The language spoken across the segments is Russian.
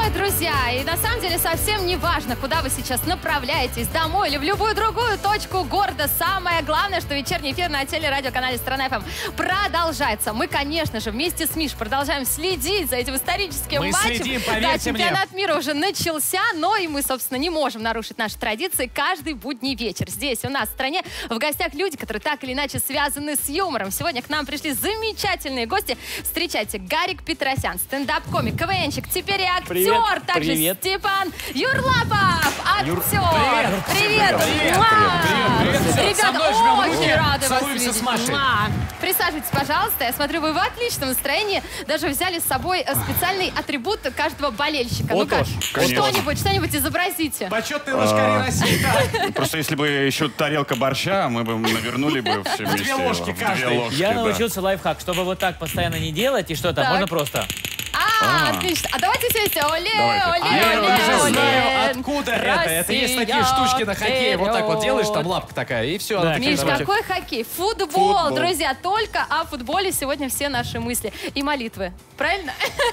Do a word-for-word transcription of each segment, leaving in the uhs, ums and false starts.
Ой, друзья, и на самом деле совсем не важно, куда вы сейчас направляетесь, домой или в любую другую точку города. Самое главное, что вечерний эфир на телерадиоканале «Страна ФМ» продолжается. Мы, конечно же, вместе с Миш продолжаем следить за этим историческим мы матчем. Следим, да, чемпионат мне. мира уже начался, но и мы, собственно, не можем нарушить наши традиции каждый будний вечер. Здесь у нас в стране в гостях люди, которые так или иначе связаны с юмором. Сегодня к нам пришли замечательные гости. Встречайте, Гарик Петросян, стендап-комик, КВНщик, теперь и актер. Привет. Также Привет. Степан Юрлапов, актер. Юр... Привет. Привет. Привет. Муа. Привет. Привет. Привет. Со мной Ребята, жмем очень руки. рады вас Целуемся видеть. с Машей. Муа. Присаживайтесь, пожалуйста. Я смотрю, вы в отличном настроении. Даже взяли с собой э, специальный атрибут каждого болельщика. Вот Ну-ка, уж, что-нибудь, что-нибудь изобразите. Почетные лошкари России. да. Просто если бы еще тарелка борща, мы бы навернули бы все вместе. Две ложки в две каждый. ложки, Я да. научился лайфхак, чтобы вот так постоянно не делать и что-то, Так. можно просто. А, отлично. А давайте вместе. Оле, Давайте. оле, А я оле, уже оле. знаю, откуда это. Это есть такие Россия штучки на хоккее. Вот так вот делаешь, там вперед. лапка такая, и все. Да, Миш, Давайте. какой хоккей? Футбол, Футбол. друзья. Только о футболе сегодня все наши мысли и молитвы. Правильно?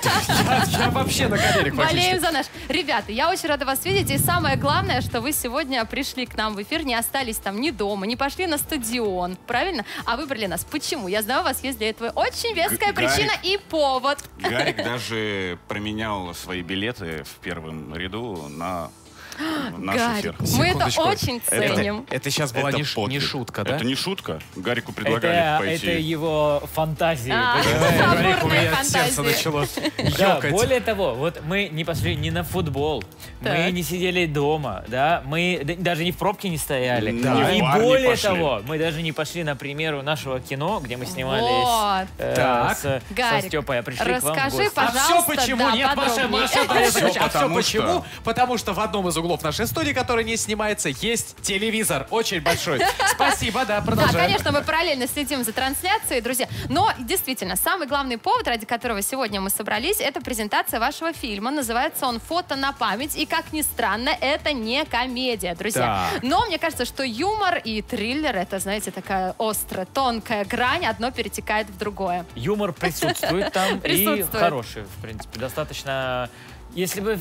Я вообще на коленях Болеем фактически. за наш. Ребята, я очень рада вас видеть. И самое главное, что вы сегодня пришли к нам в эфир, не остались там ни дома, не пошли на стадион. Правильно? А выбрали нас. Почему? Я знаю, у вас есть для этого очень веская Г- Гарик. причина и повод. Гарик даже променял свои билеты в первом ряду на наш эфир. Гарик, мы это Секундочку. очень ценим. Это сейчас была Это не, ш- не подвиг. шутка, да? Это не шутка. Гарику предлагали Это, пойти. это его фантазии. А, понимаешь? Гарик, у бурные меня сердце фантазии. начало Да, ёкать. более того, вот мы не пошли ни на футбол, Так. мы не сидели дома, да, мы д- даже ни в пробке не стояли. Да. И В бар не более пошли. того, мы даже не пошли на премьеру нашего кино, где мы снимались Вот. э, Так. с, со Гарик, Степой, а пришли к вам в расскажи, гости. А все пожалуйста, почему? да, Нет, Маша, подробнее. Маша, да, Всё а все потому почему? что- Потому что в одном из углов нашей студии, который не снимается, есть телевизор. Очень большой. Спасибо, да, Да, продолжаем. конечно, мы параллельно следим за трансляцией, друзья. Но действительно, самый главный повод, ради которого сегодня мы собрались, это презентация вашего фильма. Называется он «Фото на память». И, как ни странно, это не комедия, друзья. Так. Но мне кажется, что юмор и триллер — это, знаете, такая острая, тонкая грань. Одно перетекает в другое. Юмор присутствует там и Присутствует. хороший, в принципе, достаточно. Если бы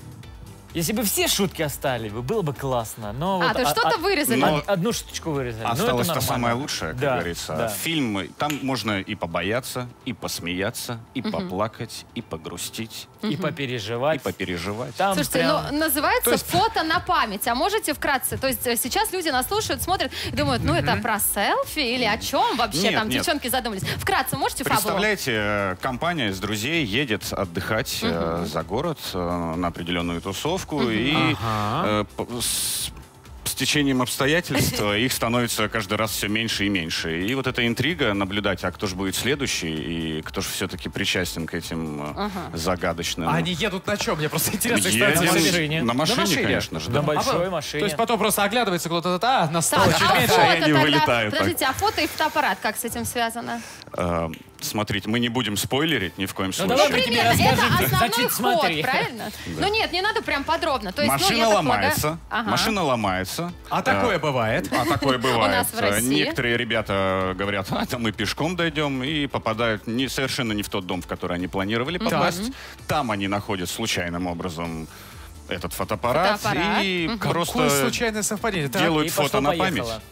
Если бы все шутки оставили, бы, было бы классно. Но А, вот то есть о- что-то о- вырезали? Но- од- Одну шуточку вырезали. Ну, это Осталось-то нормально. самое лучшее, как Да, говорится. да. Фильм, там можно и побояться, и посмеяться, и поплакать, и погрустить, И попереживать. и попереживать. Там Слушайте, прям- ну, называется То есть- «Фото на память». А можете вкратце? То есть э, сейчас люди нас слушают, смотрят и думают, ну, это про селфи или о чем вообще Нет, там нет. девчонки задумались? Вкратце можете фабулу? Представляете, э, компания из друзей едет отдыхать э, за город э, на определенную тусовку, и Ага. э, п- с, с течением обстоятельств э, их становится каждый раз все меньше и меньше. И вот эта интрига наблюдать, а кто же будет следующий, и кто же все-таки причастен к этим э, загадочным... А они едут на чем? Мне просто интересно. что Едем это на за- машине. На машине, На машине? конечно же. На да. большой А, машине. То есть потом просто оглядывается кто-то, а, нас Так, стало а чуть меньше. фото они тогда... вылетают так. Подождите, а фото и фотоаппарат как с этим связано? Э, смотрите, мы не будем спойлерить ни в коем Ну, случае. давай мы тебе Примерно, это расскажем. основной Значит, ход, смотри. правильно? Ну нет, не надо прям подробно. То есть, ну, Машина я так ломается, полагаю- Ага. машина ломается. А такое бывает. А такое бывает. нас в России. Некоторые ребята говорят, а, там мы пешком дойдем, и попадают не, совершенно не в тот дом, в который они планировали попасть. Там они находят случайным образом этот фотоаппарат, Фотоаппарат. и Мгм. Какое просто случайное совпадение. Так. делают И фото на пошло-поехало. память.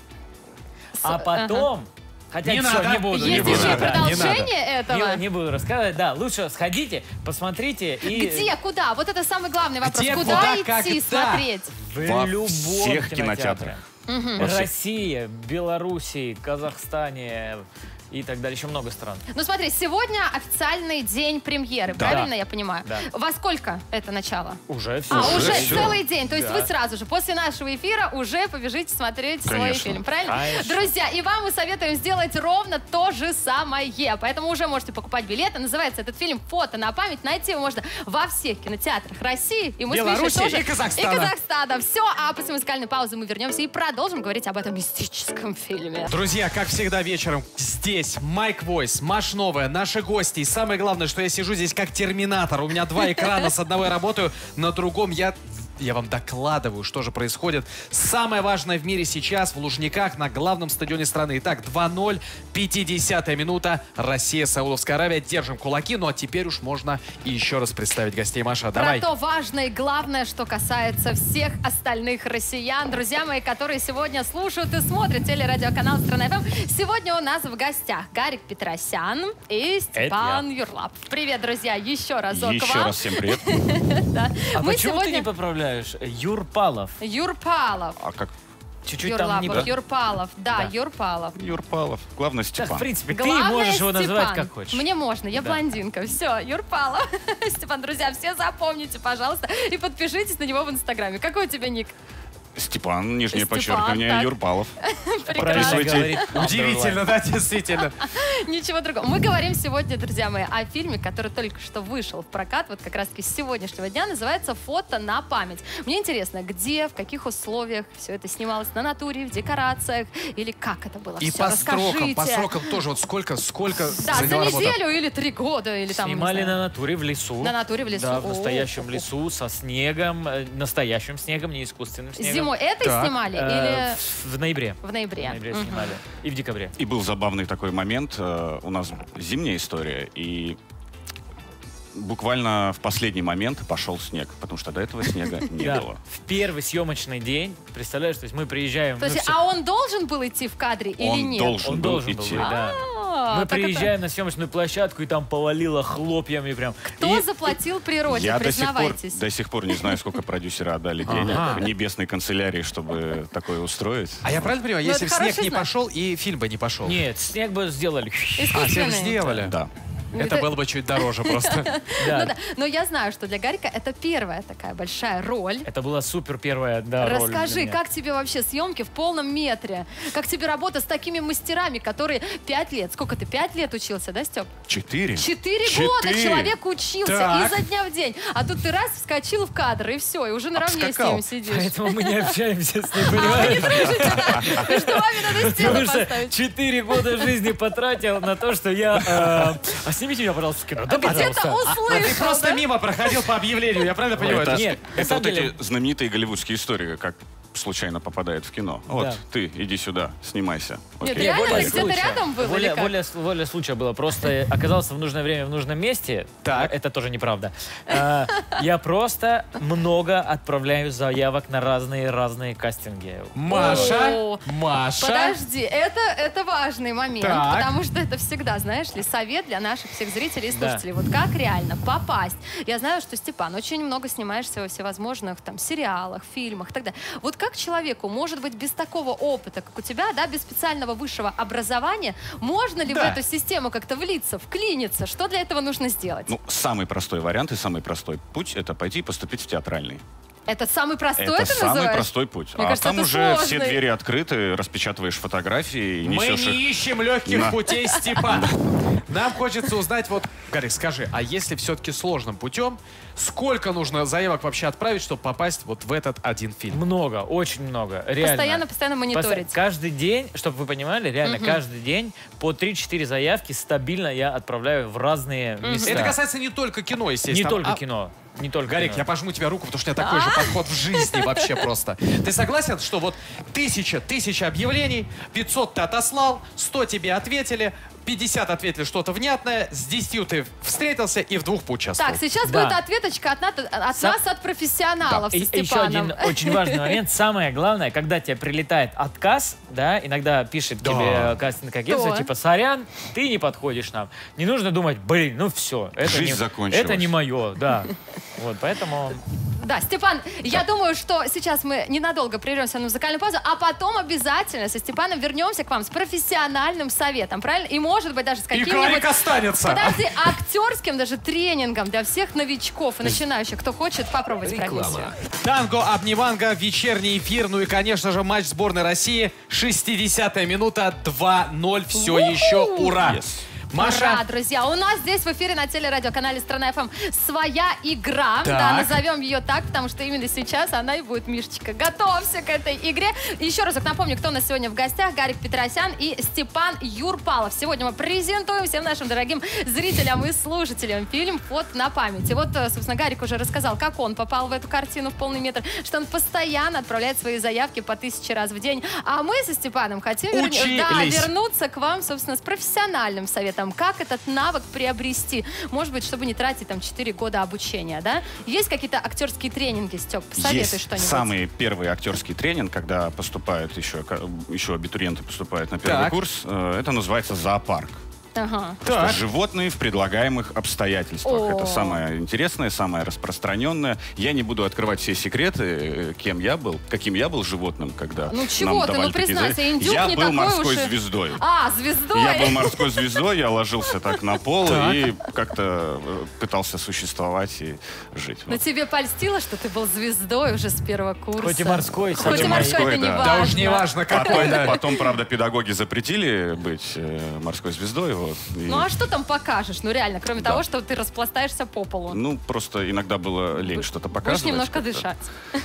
А потом... Хотя Не всё, надо. не буду. Есть не буду, еще и да. продолжение этого? Не, не буду рассказывать, да. Лучше сходите, посмотрите и... Где, куда? Вот это самый главный вопрос. Где, Куда куда, идти когда? смотреть? В Во любом всех кинотеатре. кинотеатрах. Во всех. Россия, Белоруссия, Казахстане и так далее. Еще много стран. Ну смотри, сегодня официальный день премьеры, Да. правильно я понимаю? Да. Во сколько это начало? Уже все. А, Уже уже всё. целый день. То есть Да. вы сразу же после нашего эфира уже побежите смотреть свой Конечно. фильм, правильно? Конечно. Друзья, и вам мы советуем сделать ровно то же самое. Поэтому уже можете покупать билеты. Называется этот фильм «Фото на память». Найти его можно во всех кинотеатрах России. И мы с Мишей Беларуси тоже. и Казахстана. И Казахстана. Все. А после музыкальной паузы мы вернемся и продолжим говорить об этом мистическом фильме. Друзья, как всегда вечером здесь Майк Войс, Маш Новая, наши гости. И самое главное, что я сижу здесь как терминатор. У меня два экрана, с одного я работаю, на другом я я вам докладываю, что же происходит. Самое важное в мире сейчас в Лужниках на главном стадионе страны. Итак, два ноль, пятидесятая минута, Россия, Саудовская Аравия. Держим кулаки, ну а теперь уж можно и еще раз представить гостей. Маша, Про давай. то важное и главное, что касается всех остальных россиян. Друзья мои, которые сегодня слушают и смотрят телерадиоканал «Страна ФМ». Сегодня у нас в гостях Гарик Петросян и Степан Юрлап. Привет, друзья, еще разок Еще вам. раз всем привет. Да. А Мы почему ты сегодня... не поправляешь? Юрпалов. Юрпалов. А как? Чуть-чуть там не... Юрлапов, Юрпалов. Да, Да. Юрпалов. Юрпалов. Главное, Так, Степан. в принципе, ты Главное, можешь его Степан. называть как хочешь. Мне можно, я Да. блондинка. Все, Юрпалов. Степан, друзья, все запомните, пожалуйста, и подпишитесь на него в Инстаграме. Какой у тебя ник? Степан, нижнее Степан, подчеркивание, так. Юрпалов. Правильно Записывайте. говорит. Удивительно, да, действительно. Ничего другого. Мы говорим сегодня, друзья мои, о фильме, который только что вышел в прокат, вот как раз-таки с сегодняшнего дня, называется «Фото на память». Мне интересно, где, в каких условиях все это снималось? На натуре, в декорациях? Или как это было? И Всё, по срокам, расскажите. по срокам тоже. Вот сколько, сколько Да, за заняла работа? неделю или три года, или там, не Снимали знаю. на натуре в лесу. На натуре в лесу. Да, в О, настоящем о, о. лесу, со снегом, э, настоящим снегом, не искусственным снегом. Зимой это Так. снимали? Э, Или в, в ноябре. в ноябре? В ноябре Мгм. снимали. И в декабре. И был забавный такой момент. э, У нас зимняя история, и буквально в последний момент пошел снег, потому что до этого снега не Да. было. В первый съемочный день, представляешь, то есть мы приезжаем... То ну, есть, всё- а он должен был идти в кадре или Он нет? должен Он был должен был идти. быть, да. А, Мы так это- приезжаем на съемочную площадку, и там повалило хлопьями прям. Кто И- заплатил природе, Я до сих, пор, признавайтесь? до сих пор не знаю, сколько продюсеры отдали денег Ага. в небесной канцелярии, чтобы такое устроить. А я правильно понимаю, Ну, если это бы снег хороший не знак. пошел, и фильм бы не пошел? Нет, снег бы сделали. А, снег Искусственный. сделали? Да. Это было бы чуть дороже просто. Да. Ну да. Но я знаю, что для Гарика это первая такая большая роль. Это была супер первая, да, роль для Расскажи, меня. как тебе вообще съемки в полном метре? Как тебе работа с такими мастерами, которые пять лет, сколько ты, пять лет учился, да, Степ? Четыре. Четыре Четыре. года человек учился Так. изо дня в день. А тут ты раз вскочил в кадр, и все, и уже наравне с Обскакал. ним сидишь. Поэтому мы не общаемся с ним, А вы не понимаешь? дружите? Между вами надо стену Потому что поставить. четыре года жизни потратил на то, что я... э, А снимите меня, пожалуйста, в кино. Да, Где-то пожалуйста. А ты услышал, просто да? мимо проходил по объявлению, я правильно понимаю? Это, Это ж- Нет, на это самом вот деле- эти знаменитые голливудские истории, как случайно попадает в кино. Вот, Да. ты, иди сюда, снимайся. Нет, Окей. реально воля ты где-то случая. рядом был или Воля, как? воля, воля случая была. Просто оказался в нужное время в нужном месте. Так. Это тоже неправда. А, Я просто много отправляю заявок на разные-разные кастинги. Маша, О, Маша. Подожди, это, это важный момент, Так. потому что это всегда, знаешь ли, совет для наших всех зрителей и Да. слушателей. Вот как реально попасть? Я знаю, что, Степан, очень много снимаешься во всевозможных там сериалах, фильмах и так далее. Вот как человеку, может быть, без такого опыта, как у тебя, да, без специального высшего образования, можно ли Да. в эту систему как-то влиться, вклиниться? Что для этого нужно сделать? Ну, самый простой вариант и самый простой путь — это пойти и поступить в театральный. Это самый простой, это ты самый называешь? простой путь. Мне а кажется, там это уже сложный. все двери открыты, распечатываешь фотографии и Мы несешь не их. ищем легких На. путей, Степан. Нам хочется узнать, вот, Гарик, скажи, а если все-таки сложным путем, сколько нужно заявок вообще отправить, чтобы попасть вот в этот один фильм? Много, очень много. Реально. Постоянно, постоянно мониторить. Поста- Каждый день, чтобы вы понимали, реально каждый день по три-четыре заявки стабильно я отправляю в разные места. Это касается не только кино, Не естественно. только а- кино. Не только Гарик, кино. я пожму тебе руку, потому что у меня такой же подход в жизни вообще просто. Ты согласен, что вот тысяча, тысяча объявлений, пятьсот ты отослал, сто тебе ответили, пятьдесят ответили что-то внятное, с десятью ты встретился и в двух поучаствовал. Так, сейчас Да. будет ответочка от, нат- от Са- нас, от профессионалов И- со и еще Степаном. один очень важный момент. Самое главное, когда тебе прилетает отказ, да, иногда пишет Да. тебе кастинг агентство, Что? типа, сорян, ты не подходишь нам. Не нужно думать, блин, ну все, это Жизнь не, закончилась. это не мое, да. Вот, поэтому... Да, Степан, я думаю, что сейчас мы ненадолго прервемся на музыкальную паузу, а потом обязательно со Степаном вернемся к вам с профессиональным советом, правильно? И, может быть, даже с И каким-нибудь... Гарик останется. Подожди, актерским даже тренингом для всех новичков и начинающих, кто хочет попробовать профессию. Танго, обниманго, вечерний эфир, ну и, конечно же, матч сборной России. шестидесятая минута, два ноль, все еще ура. Yes. Маша. Ура, друзья, у нас здесь в эфире на телерадиоканале «Страна эф эм» своя игра. Так. Да, назовем ее так, потому что именно сейчас она и будет, Мишечка. Готовься к этой игре. Еще разок напомню, кто у нас сегодня в гостях. Гарик Петросян и Степан Юрпалов. Сегодня мы презентуем всем нашим дорогим зрителям и слушателям фильм «Фото на память». И вот, собственно, Гарик уже рассказал, как он попал в эту картину в полный метр, что он постоянно отправляет свои заявки по тысяче раз в день. А мы со Степаном хотим верни... да, вернуться к вам, собственно, с профессиональным советом, как этот навык приобрести. Может быть, чтобы не тратить там четыре года обучения, да? Есть какие-то актерские тренинги, Степ? Посоветуй Есть что-нибудь. самый первый актерский тренинг, когда поступают еще, еще абитуриенты поступают на первый Так. курс. Это называется зоопарк. Ага. Так. Животные в предлагаемых обстоятельствах. О. Это самое интересное, самое распространенное. Я не буду открывать все секреты, кем я был, каким я был животным, когда Ну чего нам ты, давали ну такие признайся, задания. индюк Я не был такой морской уж и- звездой. А, звездой. Я был морской звездой, я ложился так на пол Так. и как-то э, пытался существовать и жить. Но Вот. тебе польстило, что ты был звездой уже с первого курса? Хоть и морской, Хоть и хоть и морской, морской, это не да. важно. Да уж не важно, какой, Потом, да. потом, правда, педагоги запретили быть э, морской звездой. Вот, и- Ну а что там покажешь? Ну реально, кроме Да. того, что ты распластаешься по полу. Ну, просто иногда было лень что-то показывать. Будешь немножко как-то. дышать.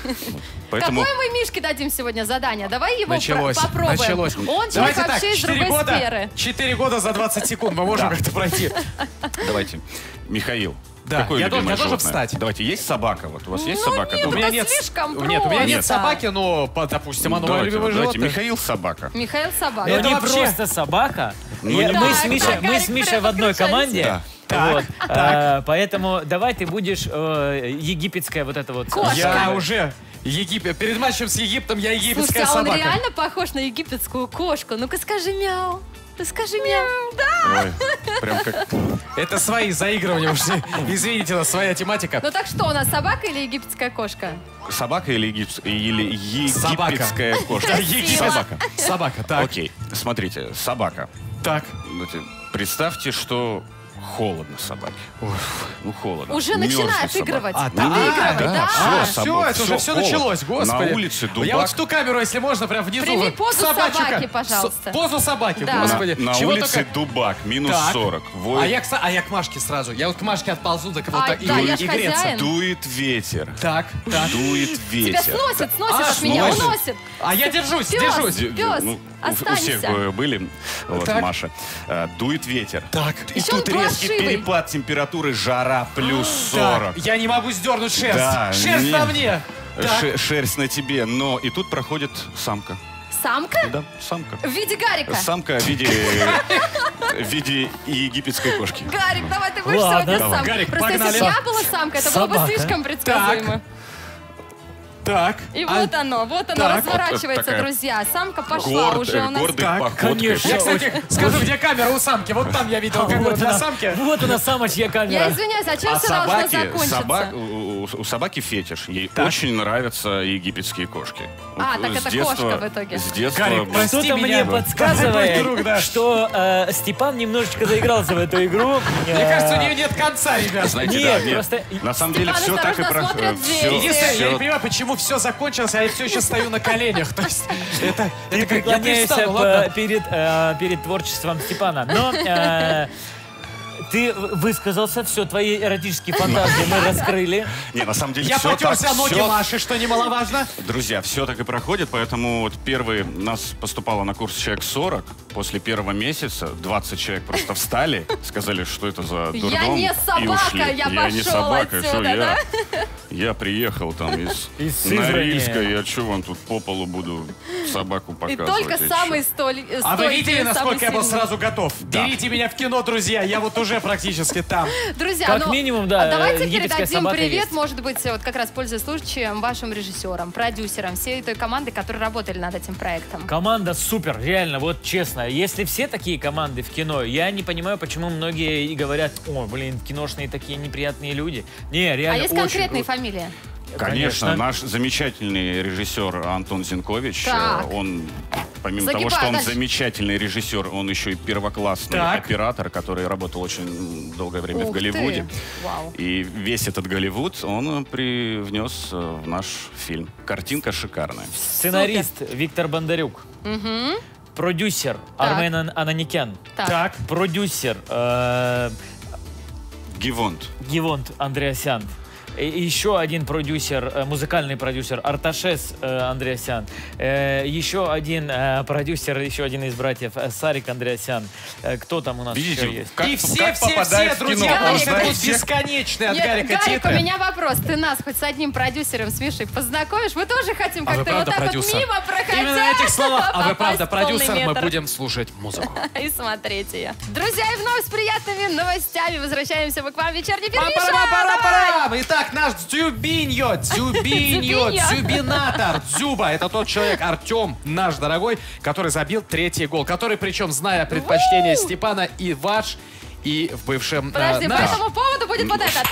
Поэтому Какое мы Мишке дадим сегодня задание? Давай его Началось. про- попробуем. Началось. Он Давайте человек так, вообще из четыре другой года, сферы. четыре года за двадцать секунд мы можем Да. как-то пройти. давайте. Михаил, Да, какое я любимое должен- я должен животное? встать. Давайте, есть собака? Вот у вас есть Ну собака нет, дома? У меня это нет, слишком нет, у меня нет просто. собаки, но, по- допустим, оно мое Давайте, любимое давайте. животное. Михаил собака. Михаил Собака. Но Это не вообще- просто собака. Ну, Я- не мы, так, с Мишей, так, мы с Гарик, Мишей прям в одной подключайся. команде. Да. Так, Вот. так. А, поэтому давай ты будешь э, египетская вот это вот. Кошка. Я уже Египет. Перед матчем с Египтом я Слушайте, египетская а он собака. реально похож на египетскую кошку? Ну-ка скажи мяу. Ну скажи мяу. Да. Ой, прям как... Это свои заигрывания. Уж не- Извините, у нас своя тематика. Ну так что, у нас собака или египетская кошка? Собака или, египс- или Собака. египетская кошка? Да, египет- Собака. Собака, так. Окей, смотрите, собака. Так. Давайте, представьте, что холодно собаке. Ну, холодно. Уже Мерзнет начинает собака. игрывать. А, Ну, да, игрывать, да, да. всё, А, собак, все, это всё, уже все холод. началось, господи. На улице Я дубак. вот в ту камеру, если можно, прям внизу. Прими вот, позу собачика. собаки, пожалуйста. С- Позу собаки, Да. господи. На, на Чего улице только- дубак, минус Так. сорок. А Воет, я, кса- а я к Машке сразу. Я вот к Машке отползу, так вот А, так и, да, я и ж греться. хозяин. дует ветер. Так, так. Дует Тебя ветер. сносит, сносит А, от меня, сносит. уносит. А я держусь, Пёс. держусь. Де- Пёс, ну, у- у, останься. всех э, были, вот, Так. Маша. Э, дует ветер. Так. И Ещё он тут резкий плашивый. перепад температуры, жара плюс Так, сорок. я не могу сдернуть шерсть. Да, шерсть не- на мне. Так. Ше- шерсть на тебе, но и тут проходит самка. Самка? Да, самка. В виде Гарика. Самка в виде, в виде египетской кошки. Гарик, давай ты будешь Ладно. сегодня Давай. сам. Гарик, Просто погнали. если бы я была самка, это было бы Собака. слишком предсказуемо. Так. И А- вот оно, вот оно так, вот разворачивается, такая друзья. Самка пошла Горд- уже у нас. гордой Так, походкой. конечно. Я, кстати, скажу, где камера у самки. Вот там я видел камеру Вот для она, самки. вот она самочья Я камера. извиняюсь, а чем А все должно собаки, закончиться? собак, у, у- у собаки фетиш. Ей Так. очень нравятся египетские кошки. А, Вот так с это детства- кошка в итоге. С детства... Гарик, прости Что-то меня. мне подсказывает, Мой друг, да. что э, Степан немножечко заигрался в эту игру. Мне кажется, у нее нет конца, ребят. Знаете, Нет, да, нет. просто- На самом деле Степан все так и осторожно про... смотрит в дверь. Единственное, я не все- понимаю, почему все закончилось, а я все еще стою на коленях. То есть это, Ты это как я преклоняешься привстану, по- ладно? перед, э, перед творчеством Степана. Но э, ты высказался, все, твои эротические фантазии мы раскрыли. Не, на самом деле Я все потерся так, о ноги всё- Маши, что немаловажно. Друзья, все так и проходит, поэтому вот первый, нас поступало на курс человек сорок, после первого месяца двадцать человек просто встали, сказали, что это за дурдом, Я не и собака, ушли. я не пошел собака, отсюда, что да? я? Я приехал там из, Из Сызрани. Норильска, я что вам тут по полу буду собаку И показывать? только и самый чё? столь, А вы видели, стойкий, насколько самый я был сильный. сразу готов? Берите меня в кино, друзья, я вот уже практически там. Друзья, Как ну, минимум, да, а давайте египетская передадим собака привет, есть. может быть, вот как раз пользуясь случаем, вашим режиссерам, продюсерам, всей той команды, которые работали над этим проектом. Команда супер, реально, вот честно. Если все такие команды в кино, я не понимаю, почему многие и говорят, о, блин, киношные такие неприятные люди. Не, А реально есть очень конкретные круто. фамилии? Конечно, Конечно. наш замечательный режиссер Антон Зинкович, Так. э, он, помимо Загибай того, что он дальше. замечательный режиссер, он еще и первоклассный Так. оператор, который работал очень долгое время в Ух ты. Голливуде. Вау. И весь этот Голливуд он привнес э, в наш фильм. Картинка шикарная. Сценарист Виктор Бондарюк. продюсер Армен Ан- Ананикян. Так. Так. Продюсер э, Гивонт. Гивонт Андреасян. И еще один продюсер, э, музыкальный продюсер Арташес э, Андреасян. Э, еще один э, продюсер, еще один из братьев э, Сарик Андреасян. Э, кто там у нас Видите, еще есть? как, И все, как все, попадает все, в кино. друзья, Он наши знает тут всех. бесконечные от Нет, Гарика Гарик, у титры. меня вопрос. Ты нас хоть с одним продюсером с Мишей познакомишь? Мы тоже хотим А вы как-то вот правда так вот продюсер? мимо проходя. Именно на этих словах. А вы попасть правда в полный продюсер? Мы метр. будем слушать музыку. И смотреть ее. Друзья, и вновь с приятными новостями возвращаемся мы к вам. Вечерний Первиша. Пара-пара-пара-пара! Итак, наш Дзюбиньо, Дзюбиньо, Дзюбиньо. Дзюбинатор, Дзюба. Это тот человек, Артем, наш дорогой, который забил третий гол. Который, причем, зная предпочтения Степана и ваш, и в бывшем... э, Подожди, по наш. этому поводу будет вот это.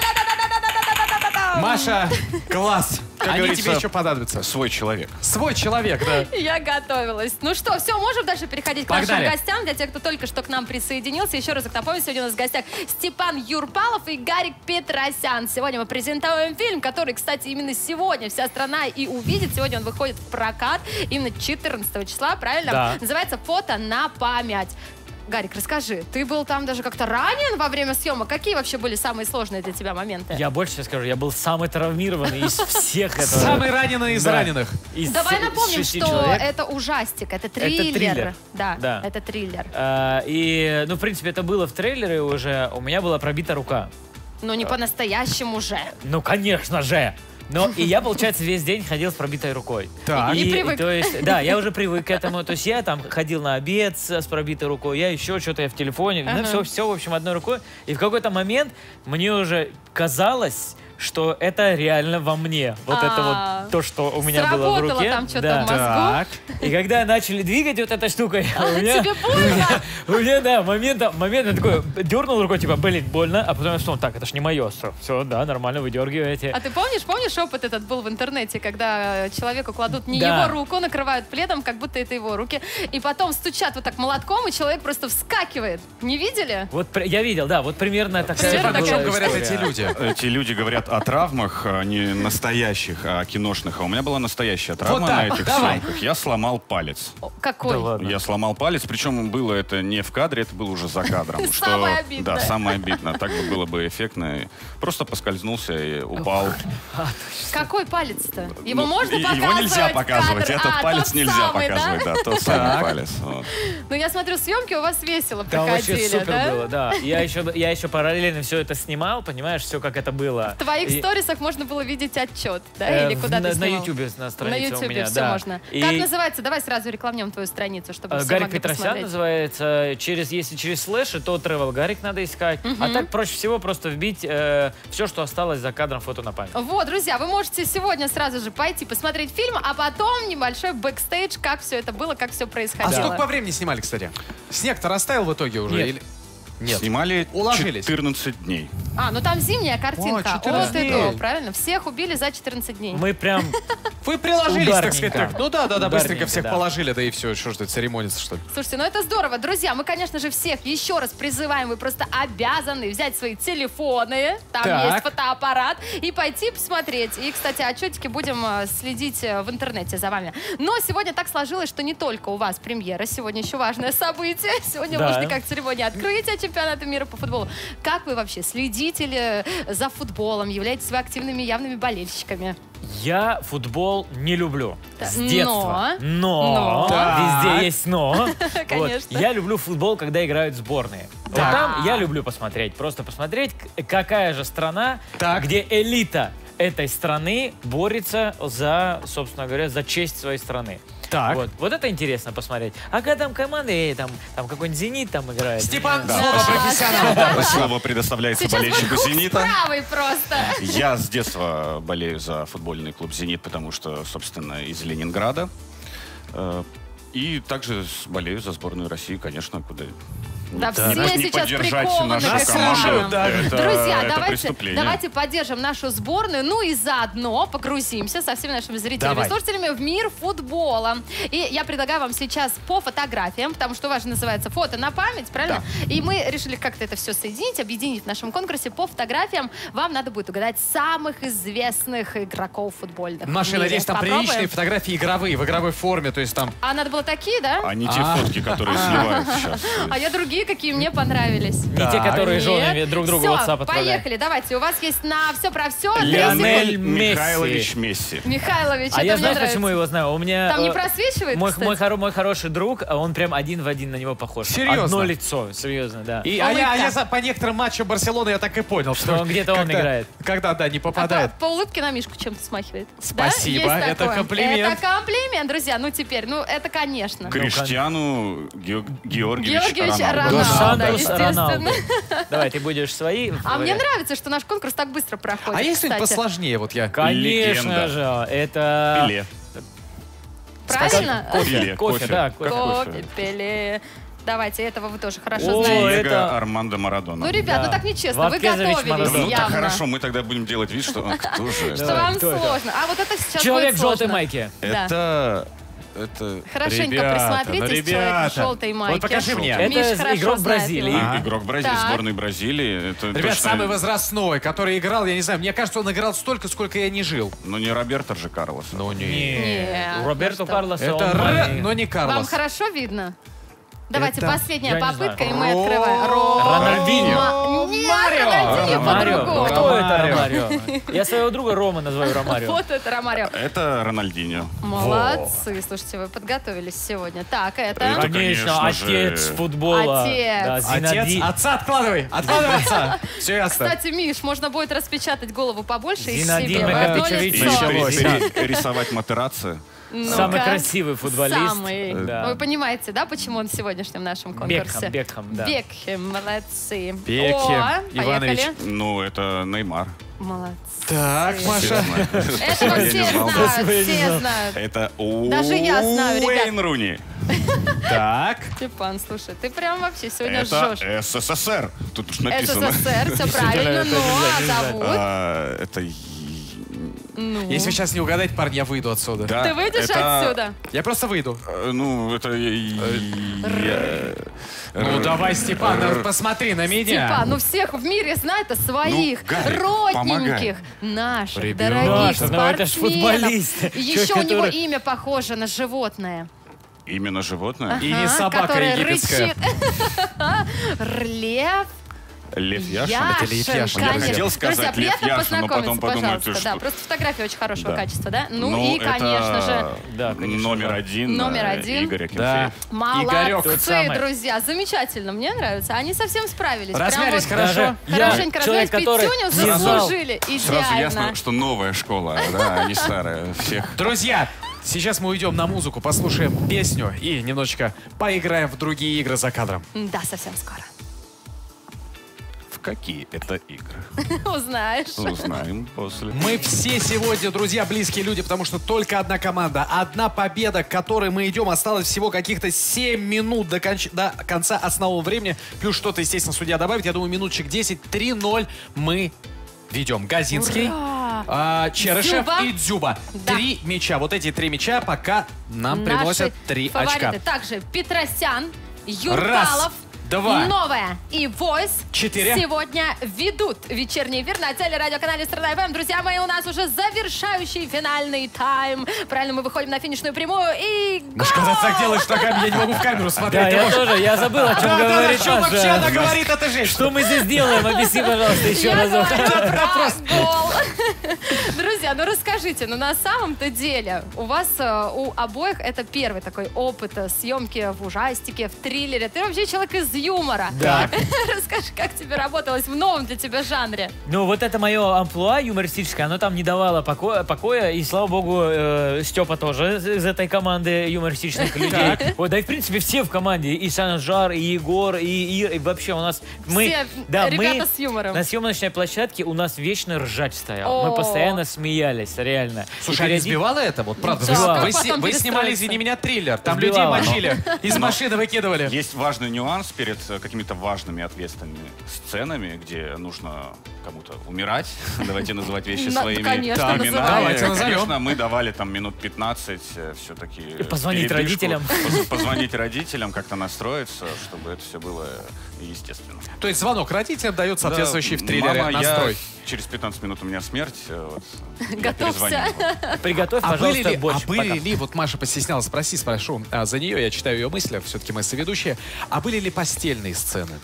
Та-да-да-да-да-да-да-да-да-да-да. Маша, класс. Как Они говорится, тебе еще понадобятся. Свой человек. Свой человек, да. Я готовилась. Ну что, все, можем дальше переходить к Погнали. нашим гостям. Для тех, кто только что к нам присоединился. Еще раз напомню, сегодня у нас в гостях Степан Юрпалов и Гарик Петросян. Сегодня мы презентуем фильм, который, кстати, именно сегодня вся страна и увидит. Сегодня он выходит в прокат именно четырнадцатого числа, правильно? Да. Называется «Фото на память». Гарик, расскажи, ты был там даже как-то ранен во время съемок? Какие вообще были самые сложные для тебя моменты? Я больше тебе скажу, я был самый травмированный из всех. этого. Самый раненый из Да. раненых. Из Давай се- напомним, шести что человек. это ужастик, это триллер. триллер. Да, Да. это триллер. А, и, ну, в принципе, это было в трейлере уже. У меня была пробита рука. Но не по-настоящему же. Ну, конечно же. Но и я, получается, весь день ходил с пробитой рукой. Так. И привык. То есть, да, я уже привык к этому. То есть я там ходил на обед с, с пробитой рукой, я еще что-то я в телефоне. Ага. Ну, все, все, в общем, одной рукой. И в какой-то момент мне уже казалось, что это реально во мне. Вот А, это вот то, что у меня было в сработало руке. там что-то Да. в мозгу. Так. И когда начали двигать вот этой штукой, у меня... Тебе больно? У меня, да, момент, момент я такой дернул рукой, типа, блин, больно, а потом я вспомнил, так, это ж не мое, все, да, нормально, выдергиваете. А ты помнишь, помнишь опыт этот был в интернете, когда человеку кладут не Да. его руку, накрывают пледом, как будто это его руки, и потом стучат вот так молотком, и человек просто вскакивает. Не видели? Вот при- я видел, да, вот примерно такая Примерно Степан, о была чем говорят история. эти люди? Эти люди говорят о травмах, а не настоящих, а киношных. А у меня была настоящая травма Вот так, на этих давай. съемках. Я сломал палец. О, какой? Да ладно. Я сломал палец, причем было это не в кадре, это было уже за кадром. что, Самое обидное. Да, самое обидное. Так бы было бы эффектно. И просто поскользнулся и упал. Какой палец-то? Его Ну, можно и- показывать? Его нельзя в показывать. кадр? Этот А, палец тот нельзя самый, показывать. да? Да, тот самый Так. палец. Вот. Ну, я смотрю, съемки у вас весело Да, вообще проходили, супер да? было, да. Я еще, я еще параллельно все это снимал, понимаешь, все как это было. В твоих И, сторисах можно было видеть отчет, да? э, Или в- куда на, ты на снимал? Ютубе на На странице у Ютубе меня, все да. можно. И, Как называется? Давай сразу рекламнем твою страницу, чтобы э, все Гарик могли Петросян посмотреть. называется. Через, если через слэши, то Travel Гарик надо искать. А так проще всего просто вбить э, все, что осталось за кадром фото на память. Вот, друзья, вы можете сегодня сразу же пойти посмотреть фильм, а потом небольшой бэкстейдж, как все это было, как все А происходило. сколько по времени снимали, кстати? Снег-то растаял в итоге уже? Нет. Или... Нет. Снимали Уложились. четырнадцать дней. А, ну там зимняя картинка. О, четырнадцать От и дней. до, правильно? Всех убили за четырнадцать дней. Мы прям... Вы приложились, так Ударненько. сказать. Так. Ну да, да, да, быстренько Ударненько, всех да. положили, да и все. Что ж тут церемониться, что ли? Слушайте, ну это здорово. Друзья, мы, конечно же, всех еще раз призываем, вы просто обязаны взять свои телефоны, там Так. есть фотоаппарат, и пойти посмотреть. И, кстати, отчетики будем э, следить э, в интернете за вами. Но сегодня так сложилось, что не только у вас премьера, сегодня еще важное событие. Сегодня, Да. может, как церемония открытия чемпионата мира по футболу. Как вы вообще следите ли за футболом? Являетесь вы активными явными болельщиками? Я футбол не люблю. Да, С детства. Но. Но. Так. Везде есть но. Вот. Конечно. Я люблю футбол, когда играют сборные. Вот Да. там я люблю посмотреть. Просто посмотреть, к- какая же страна, Так. где элита этой страны борется за, собственно говоря, за честь своей страны. Так. Вот, вот это интересно посмотреть. А когда там команды, э, там, там какой-нибудь «Зенит» там играет. Степан, Да. слово профессионала. Слово предоставляется Сейчас болельщику будет «Зенита». правый просто. Я с детства болею за футбольный клуб «Зенит», потому что, собственно, из Ленинграда. Э, И также с- болею за сборную России, конечно, куда Да, Да, все даже не сейчас поддержать прикованы нашу к команду, экранам. да. это- Друзья, это давайте, преступление. давайте поддержим нашу сборную, ну и заодно погрузимся со всеми нашими зрителями Давай. и слушателями в мир футбола. И я предлагаю вам сейчас по фотографиям, потому что у вас же называется фото на память, правильно? И мы решили как-то это все соединить, объединить в нашем конкурсе по фотографиям. Вам надо будет угадать самых известных игроков футбольных. Маша, в я мире. надеюсь, там Попробуем? приличные фотографии игровые, в игровой форме, то есть там... А надо было такие, да? А не те А. фотки, которые сливают сейчас. А я другие, какие мне понравились. Не те, которые Нет. жены друг другу Всё, WhatsApp отправляют. поехали, давайте. У вас есть на все про все. Лионель Месси. Михайлович Месси. Михайлович, А это я мне знаю, нравится. почему его знаю. У меня Там не э, просвечивает, мой, кстати? мой, хоро- мой хороший друг, а он прям один в один на него похож. Серьезно? Одно лицо, серьезно, да. И, а, я, а Улыбка. я за- по некоторым матчам Барселоны я так и понял, что, он где-то он когда- играет. Когда, да, не А попадает. по, по улыбке на Мишку чем-то смахивает. Спасибо, Да? Есть это такое? комплимент. Это комплимент, друзья. Ну теперь, ну это конечно. Криштиану Ге- Георгиевич Георгиевич Роналду. Dos Роналду, Santos естественно. Роналду. Давай, ты будешь свои. А мне варианты? нравится, что наш конкурс так быстро проходит. А есть что-нибудь кстати. посложнее? Вот я... Конечно Легенда. же, это... Пеле. Правильно? Кофе, Пеле, кофе, кофе. да, Как кофе. Кофе, Пеле. Давайте, этого вы тоже хорошо О, знаете. это- Диего Армандо Марадона. Ну, ребят, Да. ну так нечестно. Вы Варкезович готовились Марадона. Ну так явно. хорошо, мы тогда будем делать вид, что а кто же Что это? вам кто это? сложно. А вот это сейчас Человек будет в желтой сложно. майке. Да. Это... Это... Хорошенько Ребята, присмотритесь, ну, человек в ребята. желтой майке. Вот покажи мне. Это Миш хорошо игрок знает Бразилии. его. Ага. Игрок Бразилии, Так. сборной Бразилии. Это Ребят, точно- самый возрастной, который играл, я не знаю, мне кажется, он играл столько, сколько я не жил. Ну не Роберто же Карлос. Ну Нет, У Роберто ну что? Карлоса Это он Р, маленький. но не Вам Карлос. хорошо видно? Давайте Это- последняя я не попытка, знаю. и мы открываем. Ро- Рональдиньо. Ма- Нет, Марио. Рональдиньо Ромарио. по-другому. Кто это Ромарио. Ромарио? Я своего друга Рома называю Ромарио. Вот это Ромарио. Это Рональдиньо. Молодцы, слушайте, вы подготовились сегодня. Так, это... Это, Конечно, конечно же. отец футбола. Отец. Да, Отец, Зинади- отца откладывай, откладывай отца. Все ясно. Кстати, Миш, можно будет распечатать голову побольше и Зинадин себе. в одно Михайлович лицо. Началось. Пере- пере- Рисовать матерации. Ну-ка. Самый красивый футболист. Самый. Да. Вы понимаете, да, почему он в сегодняшнем нашем конкурсе? Бекхэм, Бекхэм, да. Бекхэм, молодцы. Бекхэм, О, Иванович. поехали. Ну, это Неймар. Молодцы. Так, Маша. Этого Я не все знал. знают, Спасибо, я не все знал. знают. Это Даже я знаю, ребят. Уэйн Руни. Так. Степан, слушай, ты прям вообще сегодня Это жжешь. СССР. Тут уж написано. СССР, все правильно, Это но нельзя, а нельзя. зовут? А, Это... и- Ну. Если вы сейчас не угадать, парни, я выйду отсюда. Да, Ты выйдешь это, отсюда? Я просто выйду. э, Ну, это... и- я- Ну Р- давай, Степан, Р- ну, посмотри на меня. Степан, ну всех в мире знает-то своих, Ну, Гарик, родненьких, помогай. наших, Ребята. дорогих Маша, ну это ж спортсменов. футболист. И Еще Человек, у него который- имя похоже на животное. Именно животное? И не Ага, собака которое египетская. рычит. Лев Лев Яшин? Яшин, Лев Яшин. Я конечно. хотел сказать Друзья, Лев приятно Яшин, но потом познакомиться, подумал, пожалуйста. ты Да, что? просто фотография очень хорошего Да. качества, да? Ну, Ну, и, конечно это же, Да, конечно. номер да. один. Номер э, один. Игорь Акинфеев. Да. Игорек, молодцы, тот самый. друзья. Замечательно, мне нравится. Они совсем справились. Прям Размялись вот хорошо. Даже я, Хорошенько человек, размялись, который пятюню не знал. заслужили. Сразу ясно, Идеально. что новая школа, да, а не старая. Всех. Друзья, сейчас мы уйдем на музыку, послушаем песню и немножечко поиграем в другие игры за кадром. Да, совсем скоро. В какие это игры? Узнаешь. Узнаем после. Мы все сегодня, друзья, близкие люди, потому что только одна команда, одна победа, к которой мы идем. Осталось всего каких-то семь минут до, конч- до конца основного времени. Плюс что-то, естественно, судья добавит. Я думаю, минуточек десять. три ноль мы ведем. Газинский, Ура! а, Черышев Дзюба. и Дзюба. Да. Три мяча. Вот эти три мяча пока нам Наши приносят три фавориты. очка. Также Петросян, Юркалов, два, Новая и Войс четыре. сегодня ведут вечерний эфир на телерадиоканале Страна эф эм. Друзья мои, у нас уже завершающий финальный тайм. Правильно, мы выходим на финишную прямую и Маш, когда ты так делаешь ногами, я не могу в камеру смотреть. Да, Ты я можешь- тоже, я забыл, о чем Да, да, да, говорит о чем вообще наша- она говорит, эта женщина? Что мы здесь делаем? Объясни, пожалуйста, еще Я разок. говорю про гол. Друзья, ну расскажите, ну на самом-то деле у вас, э, у обоих это первый такой опыт э, съемки в ужастике, в триллере. Ты вообще человек из юмора. Да. Расскажи, как тебе работалось в новом для тебя жанре? Ну, вот это мое амплуа юмористическое, оно там не давало покоя, покоя и, слава богу, э, Степа тоже из из этой команды юмористичных людей. Вот, да и, в принципе, все в команде, и Санжар, и Егор, и Ир, и вообще у нас... Мы, Все да, ребята мы с юмором. на съемочной площадке у нас вечно ржач стоял. О. Мы постоянно смеялись. боялись, реально. Слушай, а не сбивало это? Вот правда, Да, вы, как вы, потом вы снимали, перестроиться? извини меня, триллер. Там Сбивало. людей мочили, из машины выкидывали. Есть важный нюанс перед э, какими-то важными ответственными сценами, где нужно кому-то умирать. Давайте называть вещи На- своими конечно, именами. называем. Давайте назовем. Конечно, мы давали там минут пятнадцать все-таки. И позвонить родителям. Позвонить родителям, как-то настроиться, чтобы это все было естественно. То есть звонок родителям дает соответствующий Да, в триллере мама, настрой. я- через пятнадцать минут у меня смерть. э, Вот, я Готовься. перезвоню вам. Приготовь, А были, пожалуйста, ли, борщ. а были пока. ли, вот Маша постеснялась, спроси, спрошу а, за нее, я читаю ее мысли, все-таки мы соведущие, а были ли постельные сцены?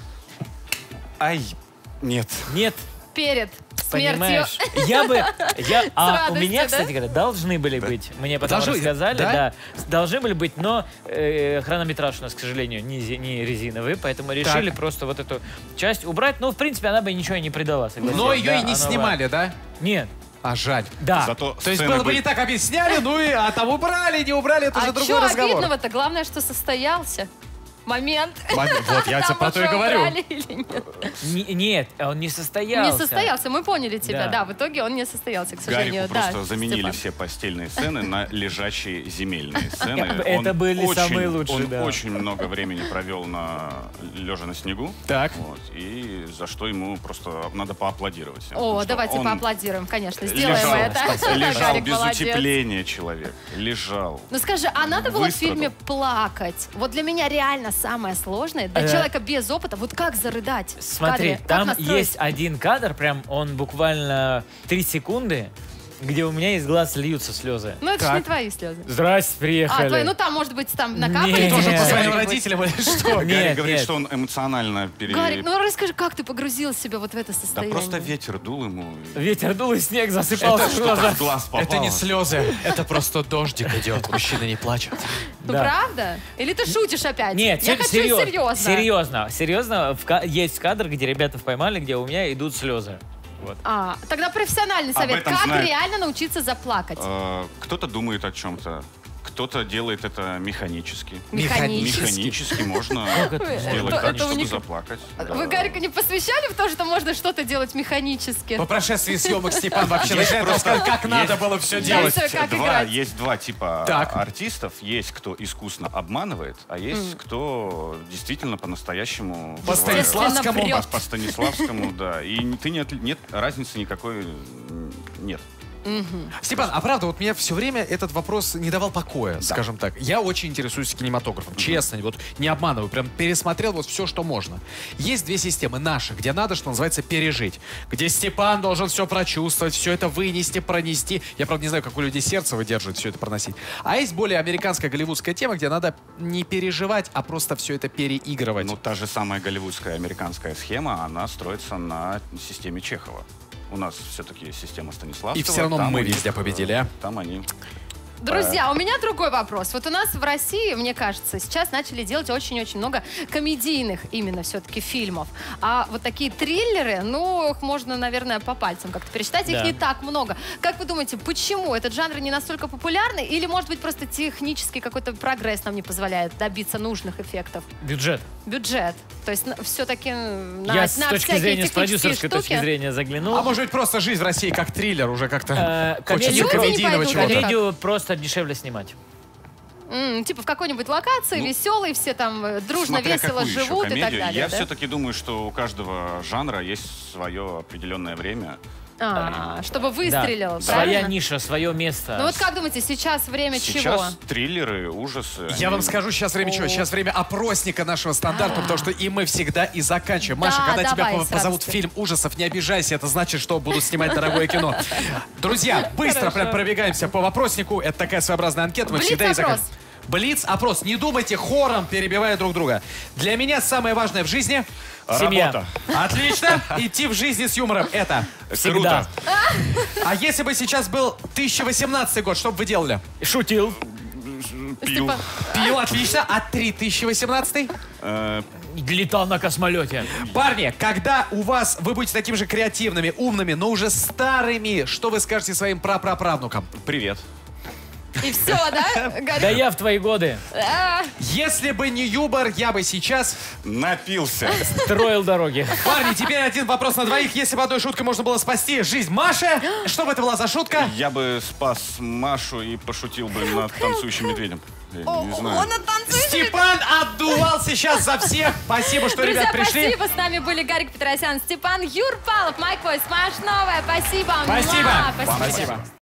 Ай, нет. Нет. Перед смертью. Понимаешь, я бы, я, а у радостью, меня, да? кстати говоря, должны были быть, мне потом Должны- рассказали, да? да? должны были быть, но э, хронометраж у нас, к сожалению, не, зи- не резиновый, поэтому решили просто вот эту часть убрать, ну, в принципе, она бы ничего и не придала, согласен. Но ее Да, и не она снимали, да? бы- Нет, А жаль. да. Зато То есть сцены было бы были- не так объясняли, ну и а там убрали, не убрали, это уже А другой что разговор. обидного-то? Главное, что состоялся момент. Маме, Вот, я тебе Там про то и уже говорю. убрали или нет? Не- нет, он не состоялся. Не состоялся, мы поняли тебя, Да. да. В итоге он не состоялся, к сожалению. Гарику да, просто заменили Степан. все постельные сцены на лежачие земельные сцены. Это Он были очень- самые лучшие, Он да. очень много времени провел на лежа на снегу. Так. Вот, и за что ему просто надо поаплодировать. О, Потому что давайте он поаплодируем, конечно. Сделаем лежал, это. лежал Гарик без молодец. утепления человек. Лежал. Ну скажи, а надо было в Выстрадал. фильме плакать? Вот для меня реально самое сложное, для Э, человека без опыта, вот как зарыдать в Смотри, кадре? Как там настроить? есть один кадр, прям он буквально три секунды, где у меня из глаз льются слезы. Ну это же Так. не твои слезы. Здрасте, приехали. А, твои, ну там, может быть, там накапали. Нет. Тоже Нет. позвонил что-нибудь. родителям или что? Гарик Нет, говорит, нет. что он эмоционально пере... Гарик, ну расскажи, как ты погрузил себя вот в это Да состояние? просто ветер дул ему. и Ветер дул и снег засыпал Это в что-то глаза. в глаз попало. Это не слезы, это просто дождик идет. Мужчины не плачут. Ну Да. правда? Или ты шутишь опять? Нет, Я сер- хочу серьез- серьезно. серьезно. Серьезно, в ка- есть кадр, где ребята поймали, где у меня идут слезы. Вот. А, тогда профессиональный Об совет. этом Как знает. реально научиться заплакать? Э, Кто-то думает о чем-то, кто-то делает это механически. Механически. Механически можно это? сделать Это- так, это чтобы уник- заплакать. Вы Да. Гарика не посвящали в то, что можно что-то делать механически? По прошествии съемок Степан вообще Есть начинает просто- рассказывать, как надо есть- было все Да, делать. всё, как два, играть. есть два типа Так. артистов. Есть кто искусно обманывает, а есть кто действительно по-настоящему... По живает. Станиславскому. Естественно, По, по Станиславскому, да. И ты не, отли- нет разницы никакой м, нет. Степан, а правда, вот меня все время этот вопрос не давал покоя, скажем так. Я очень интересуюсь кинематографом, честно, вот не обманываю, прям пересмотрел вот все, что можно. Есть две системы наши, где надо, что называется, пережить, где Степан должен все прочувствовать, все это вынести, пронести. Я, правда, не знаю, как у людей сердце выдерживает все это проносить. А есть более американская голливудская тема, где надо не переживать, а просто все это переигрывать. Ну, та же самая голливудская американская схема, она строится на системе Чехова. У нас все-таки система Станиславского. И все равно там мы у них, везде победили, а? Там они... Друзья, у меня другой вопрос. Вот у нас в России, мне кажется, сейчас начали делать очень-очень много комедийных именно все-таки фильмов. А вот такие триллеры, ну, их можно, наверное, по пальцам как-то пересчитать. Их Да. не так много. Как вы думаете, почему этот жанр не настолько популярный? Или, может быть, просто технический какой-то прогресс нам не позволяет добиться нужных эффектов? Бюджет. Бюджет. То есть все-таки на, Я на с точки всякие зрения, с технические продюсерской точки штуки- зрения заглянул. А может быть, просто жизнь в России как триллер уже как-то Э, хочется комедию про- комедийного Люди не чего-то. пойдут. Комедию просто дешевле снимать. М, типа в какой-нибудь локации, Ну, веселой, все там э, дружно, Смотря весело какую еще живут и так комедию. далее. Я да? все-таки думаю, что у каждого жанра есть свое определенное время. А, чтобы Да. выстрелил, Своя правильно? ниша, свое место. Ну вот как думаете, сейчас время Сейчас чего? триллеры, ужасы. Я они- вам скажу, сейчас время чего? О. Сейчас время опросника нашего стандарта, потому что и мы всегда и заканчиваем. Маша, Да, когда тебя давай, по- с позовут в радостью. фильм ужасов, не обижайся, это значит, что будут снимать дорогое кино. Друзья, быстро прям пробегаемся по вопроснику. Это такая своеобразная анкета. Мы всегда и Блиц-опрос. заканчиваем. Блиц-опрос. Не думайте хором, перебивая друг друга. Для меня самое важное в жизни... Семья. Работа. Отлично. Идти в жизни с юмором. Это. Всегда. А если бы сейчас был тысяча восемнадцатый год, что бы вы делали? Шутил. Пил. Степан, Пил, отлично. А три тысячи восемнадцатый? Э, Летал на космолете. Парни, когда у вас вы будете такими же креативными, умными, но уже старыми, что вы скажете своим прапраправнукам? Привет. И все, да? Гарик? Да я в твои годы А, Если бы не юмор, я бы сейчас... Напился. строил дороги. Парни, теперь один вопрос на двоих. Если бы одной шуткой можно было спасти жизнь Маши, что бы это была за шутка? Я бы спас Машу и пошутил бы над танцующим медведем. Я не знаю. Он танцует. Степан отдувал сейчас за всех. Спасибо, что Друзья, ребят пришли. спасибо. С нами были Гарик Петросян, Степан Юрпалов, Майк Войс, Маш Новая. Спасибо. Спасибо. Муа, Спасибо.